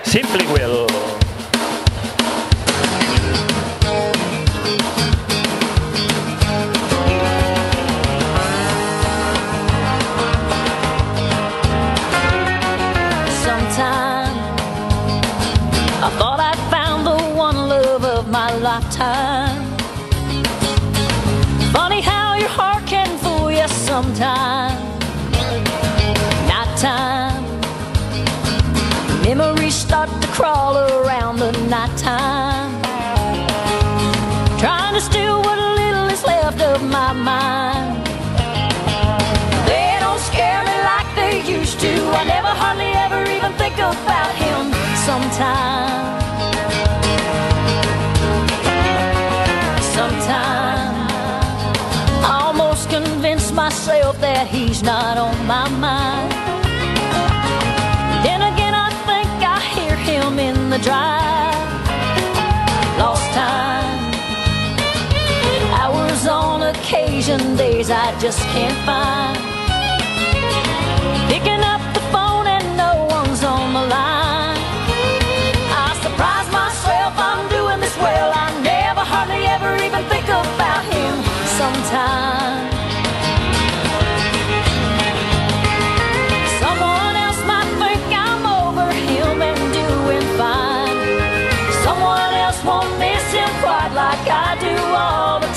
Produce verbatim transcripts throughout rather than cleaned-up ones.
Simply Will. Sometime I thought I'd found the one love of my lifetime. Funny how your heart can fool you sometime. Nighttime, memories start to crawl around the nighttime, trying to steal what little is left of my mind. They don't scare me like they used to. I never hardly ever even think about him sometime. Sometime I almost convince myself that he's not on my mind. Then again I think I hear him in the drive. Lost time, hours on occasion, days I just can't find. Picking up the phone and no one's on the line. I surprise myself I'm doing this well. I never hardly ever even think about him sometime. Someone else might think I'm over him and doing fine. Someone else won't miss him quite like I do all the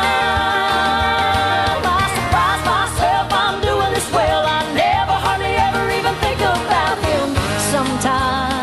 time. I surprise myself I'm doing this well. I never hardly ever even think about him sometime.